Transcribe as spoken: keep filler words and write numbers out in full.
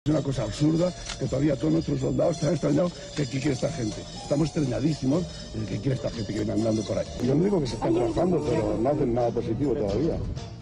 Es una cosa absurda que todavía todos nuestros soldados están extrañados que aquí quiere esta gente. Estamos extrañadísimos de que quiere esta gente que viene andando por ahí. Yo no digo que se están trabajando, pero no hacen nada positivo todavía.